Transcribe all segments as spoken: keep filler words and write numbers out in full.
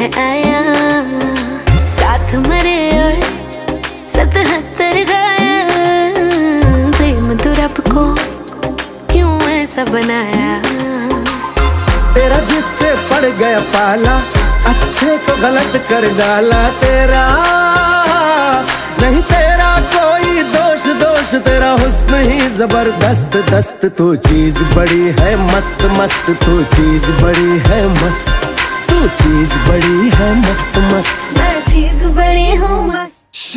है आया, साथ मरे और सतहत्तर घायल। प्रेम तो रब को क्यों ऐसा बनाया। तेरा जिससे पड़ गया पाला, अच्छे को गलत कर डाला। तेरा नहीं तेरा कोई दोष, दोष तेरा हुस्न ही जबरदस्त दस्त। तू चीज बड़ी है मस्त मस्त, तू चीज बड़ी है मस्त, तू चीज बड़ी है मस्त मस्त। मैं चीज बड़ी हूँ मस्त।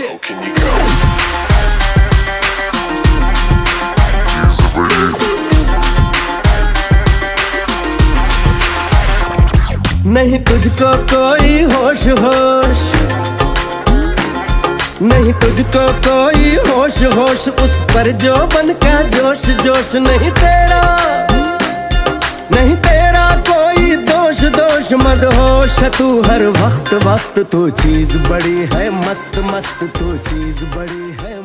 नहीं तुझको कोई होश होश, नहीं तुझको कोई होश होश, उस पर जो बन का जोश जोश। नहीं तेरा नहीं तेरा कोई दोष, दोष मदहोश तू हर वक्त वक्त। तू चीज बड़ी है मस्त मस्त, तू चीज बड़ी है।